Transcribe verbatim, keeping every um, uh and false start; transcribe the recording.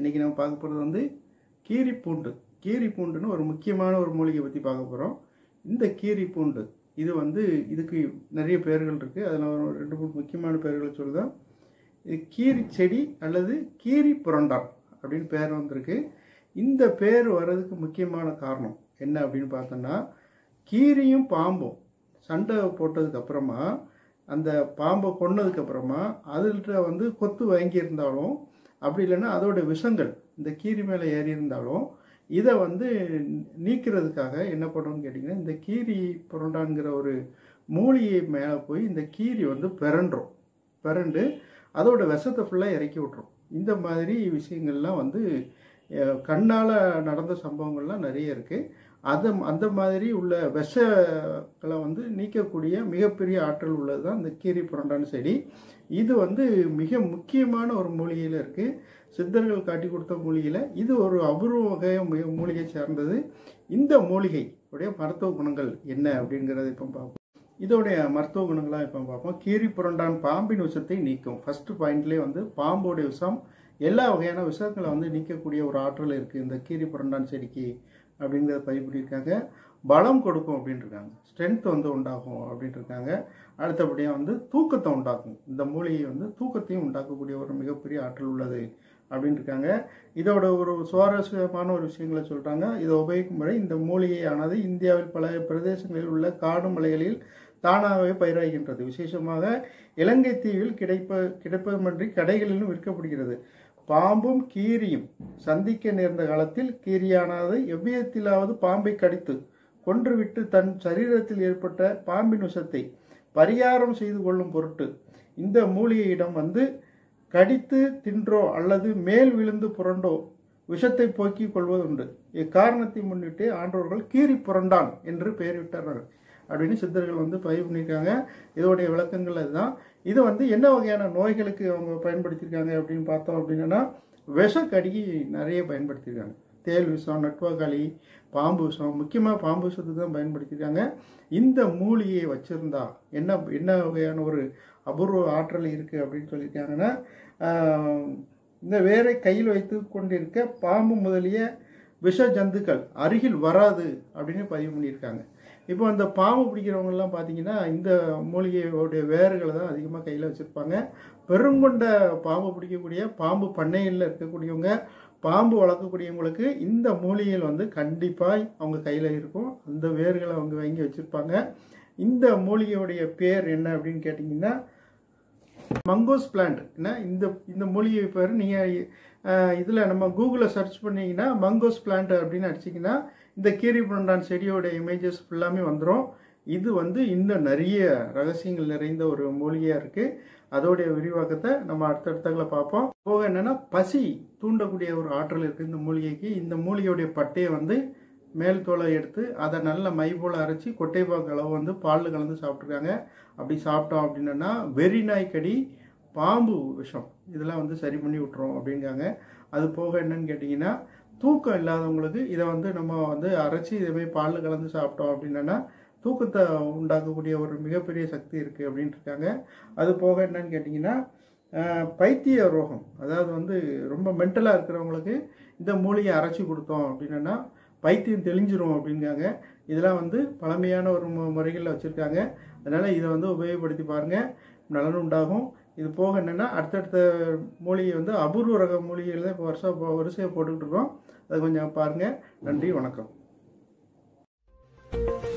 இன்றைக்கி நம்ம பார்க்க போகிறது வந்து கீரி பூண்டு. கீரி பூண்டுன்னு ஒரு முக்கியமான ஒரு மூலிகை பற்றி பார்க்க போகிறோம். இந்த கீரி பூண்டு இது வந்து இதுக்கு நிறைய பெயர்கள் இருக்குது. அதில் ஒரு ரெண்டு மூணு முக்கியமான பெயர்களை சொல்லுதான். இது கீரி செடி அல்லது கீரி புரண்டான் அப்படின்னு பேர் வந்திருக்கு. இந்த பேர் வர்றதுக்கு முக்கியமான காரணம் என்ன அப்படின்னு பார்த்தோன்னா, கீரியும் பாம்பும் சண்டை போட்டதுக்கப்புறமா அந்த பாம்பை கொன்னதுக்கப்புறமா அதில்கிட்ட வந்து கொத்து வாங்கியிருந்தாலும், அப்படி இல்லைன்னா அதோட விஷங்கள் இந்த கீரி மேலே ஏறி இருந்தாலும், இதை வந்து நீக்கிறதுக்காக என்ன பண்ணணும்னு கேட்டிங்கன்னா, இந்த கீரி புரண்டான்கிற ஒரு மூலிகை மேலே போய் இந்த கீரி வந்து பிறண்டுரும். பிறண்டு அதோட விஷத்தை ஃபுல்லாக இறக்கி விட்ரும். இந்த மாதிரி விஷயங்கள்லாம் வந்து கண்ணால் நடந்த சம்பவங்கள்லாம் நிறைய இருக்குது. அதை அந்த மாதிரி உள்ள விஷங்களை வந்து நீக்கக்கூடிய மிகப்பெரிய ஆற்றல் உள்ளது தான் இந்த கீரி புரண்டான் செடி. இது வந்து மிக முக்கியமான ஒரு மூலிகையில் இருக்குது. சித்தர்கள் காட்டி கொடுத்த மூலிகையில் இது ஒரு அபூர்வ வகை மூலிகை சார்ந்தது. இந்த மூலிகை உடைய மருத்துவ குணங்கள் என்ன அப்படிங்கிறத இப்போ பார்ப்போம். இதோடைய மருத்துவ குணங்களாக இப்போ பார்ப்போம். கீரி புரண்டான் பாம்பின் விஷத்தை நீக்கும். ஃபஸ்ட்டு பாயிண்ட்லேயே வந்து பாம்போடைய விஷம் எல்லா வகையான விஷயங்களை வந்து நீக்கக்கூடிய ஒரு ஆற்றல் இருக்குது இந்த கீரி புரண்டான் செடிக்கு அப்படிங்கிறத பதிவு பண்ணியிருக்காங்க. பலம் கொடுக்கும் அப்படின்ட்டு இருக்காங்க. ஸ்ட்ரென்த் வந்து உண்டாகும் அப்படின்ட்டு இருக்காங்க. அடுத்தபடியாக வந்து தூக்கத்தை உண்டாக்கும். இந்த மூலிகை வந்து தூக்கத்தையும் உண்டாக்கக்கூடிய ஒரு மிகப்பெரிய ஆற்றல் உள்ளது அப்படின்ட்டு இருக்காங்க. இதோட ஒரு சுவாரஸ்யமான ஒரு விஷயங்களை சொல்கிறாங்க. இதை உபயோகிக்கும் முறை இந்த மூலிகையானது இந்தியாவில் பல பிரதேசங்களில் உள்ள காடு மலைகளில் தானாகவே பயிராகின்றது. விசேஷமாக இலங்கை தீவில் கிடைப்ப கிடைப்பதுமன்றி கடைகளிலும் விற்கப்படுகிறது. பாம்பும் கீரியும் சந்திக்க நேர்ந்த காலத்தில் கீரியானது எவ்விதத்திலாவது பாம்பை கடித்து கொன்றுவிட்டு தன் சரீரத்தில் ஏற்பட்ட பாம்பின் விஷத்தை பரிகாரம் செய்து கொள்ளும் பொருட்டு இந்த மூலிகையிடம் வந்து கடித்து தின்றோ அல்லது மேல் விழுந்து புரண்டோ விஷத்தை போக்கிக் கொள்வதுண்டு. இக்காரணத்தை முன்னிட்டு ஆன்றோர்கள் கீரி புரண்டான் என்று பெயரிட்டார்கள் அப்படின்னு சித்தர்கள் வந்து பதிவு பண்ணியிருக்காங்க. இதோடைய விளக்கங்கள் அதுதான். இது வந்து என்ன வகையான நோய்களுக்கு அவங்க பயன்படுத்தியிருக்காங்க அப்படின்னு பார்த்தோம் அப்படின்னா, விஷக்கடிக்கு நிறைய பயன்படுத்தியிருக்காங்க. தேல் விஷம், நட்வாக்காளி, பாம்பு விஷம், முக்கியமாக பாம்பு விஷத்துக்கு தான் பயன்படுத்தியிருக்காங்க. இந்த மூலிகையை வச்சுருந்தா என்ன என்ன வகையான ஒரு அபூர்வ ஆற்றல் இருக்குது அப்படின்னு சொல்லியிருக்காங்கன்னா, இந்த வேரை கையில் வைத்து கொண்டிருக்க பாம்பு முதலிய விஷ ஜந்துக்கள் அருகில் வராது அப்படின்னு பதிவு பண்ணியிருக்காங்க. இப்போ அந்த பாம்பு பிடிக்கிறவங்கெல்லாம் பார்த்தீங்கன்னா இந்த மூலிகையோடைய வேர்களை தான் அதிகமாக கையில் வச்சுருப்பாங்க. பெருங்கொண்ட பாம்பு பிடிக்கக்கூடிய பாம்பு பண்ணைகளில் இருக்கக்கூடியவங்க, பாம்பு வளர்க்கக்கூடியவங்களுக்கு இந்த மூலிகைகள் வந்து கண்டிப்பாக அவங்க கையில் இருக்கும். அந்த வேர்களை அவங்க வாங்கி வச்சுருப்பாங்க. இந்த மூலிகையோடைய பேர் என்ன அப்படின்னு கேட்டிங்கன்னா, மங்கோஸ் பிளான்ட். என்ன இந்த இந்த மூலிகை பேர் நீங்கள் இதில் நம்ம கூகுளில் சர்ச் பண்ணிங்கன்னா மங்கோஸ் பிளான்ட் அப்படின்னு அடிச்சிங்கன்னா இந்த கீரி புரண்டான் செடியோட இமேஜஸ் ஃபுல்லாமே வந்துடும். இது வந்து இன்னும் நிறைய ரகசியங்கள் நிறைந்த ஒரு மூலிகையாக இருக்குது. அதோடைய விரிவாக்கத்தை நம்ம அடுத்தடுத்தங்களை பார்ப்போம். போக என்னென்னா, பசி தூண்டக்கூடிய ஒரு ஆற்றல் இருக்குது இந்த மூலிகைக்கு. இந்த மூலிகையோடைய பட்டையை வந்து மேல் தோலை எடுத்து அதை நல்ல மை போல் அரைச்சி கொட்டைப்பாக்கு அளவு வந்து பாலில் கலந்து சாப்பிட்ருக்காங்க. அப்படி சாப்பிட்டோம் அப்படின்னா வெறி நாய்க்கடி, பாம்பு விஷம் இதெல்லாம் வந்து சரி பண்ணி விட்டுரும் அப்படிங்காங்க. அது போக என்னன்னு கேட்டிங்கன்னா, தூக்கம் இல்லாதவங்களுக்கு இதை வந்து நம்ம வந்து அரைச்சி இதேமாதிரி பாலில் கலந்து சாப்பிட்டோம் அப்படின்னா தூக்கத்தை உண்டாக்கக்கூடிய ஒரு மிகப்பெரிய சக்தி இருக்குது அப்படின்ட்டு இருக்காங்க. அது போக என்னன்னு கேட்டிங்கன்னா, பைத்திய ரோகம், அதாவது வந்து ரொம்ப மென்டலாக இருக்கிறவங்களுக்கு இந்த மூலிகை அரைச்சி கொடுத்தோம் அப்படின்னா பைத்தியம் தெளிஞ்சிரும் அப்படிங்காங்க. இதெல்லாம் வந்து பழமையான ஒரு முறைகளில் வச்சுருக்காங்க. அதனால் இதை வந்து உபயோகப்படுத்தி பாருங்கள், நலன் உண்டாகும். இது போக என்னென்னா, அடுத்தடுத்த மூலிகை வந்து அபூர்வ ரக மூலிகைகள் தான் இப்போ வருஷம் வரிசையாக போட்டுக்கிட்டு இருக்கோம். அதை கொஞ்சம் பாருங்கள். நன்றி, வணக்கம்.